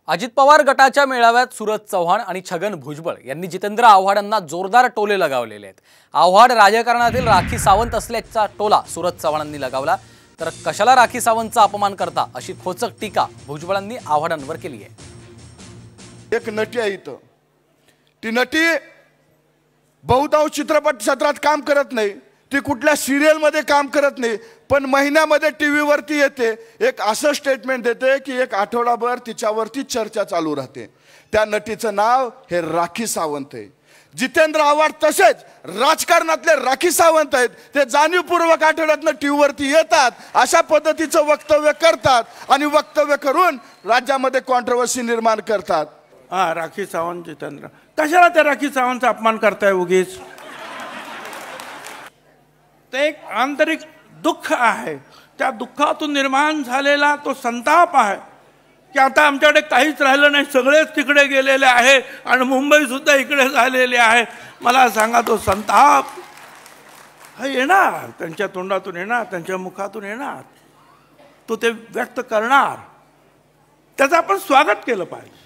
अजित पवार गटाच्या मेळाव्यात सूरज चव्हाण आणि छगन भुजबळ यांनी जितेंद्र आव्हाडांना जोरदार टोले लगावलेले आहेत। आव्हाड राजकारणातील राखी सावंत असल्याचा टोला सूरज चव्हाणांनी लगावला, तर कशाला राखी सावंतचा अपमान करता अशी खोचक टीका भुजबळांनी आव्हाडांवर केली आहे। एक नटी आहे इथं, ती नटी बहुतांश चित्रपट क्षेत्रात काम करत नाही, ती कुठल्या सिरियल मध्ये काम करत नाही, पण महिन्यामध्ये टीव्ही वरती येते, एक असं स्टेटमेंट देते की एक आठवडाभर तिच्यावरती चर्चा चालू राहते। त्या नटीचं नाव हे राखी सावंत आहे। जितेंद्र आव्हाड तसेच राजकारणातले राखी सावंत आहेत, ते जाणीवपूर्वक आठवड्यातनं टीव्ही वरती येतात, अशा पद्धतीचं वक्तव्य करतात आणि वक्तव्य करून राज्यामध्ये कॉन्ट्रोवर्सी निर्माण करतात। राखी सावंत जितेंद्र, कशाला त्या राखी सावंतचा अपमान करताय उगीच? ते एक आंतरिक दुःख आहे, त्या दुःखातून निर्माण झालेला तो संताप आहे की आता आमच्याकडे काहीच राहिलं नाही, सगळेच तिकडे गेलेले आहे आणि मुंबई सुद्धा इकडे झालेली आहे। मला सांगा, तो संताप हा येणार, त्यांच्या तोंडातून येणार, त्यांच्या मुखातून येणार, तो ते व्यक्त करणार, त्याचं आपण स्वागत केलं पाहिजे।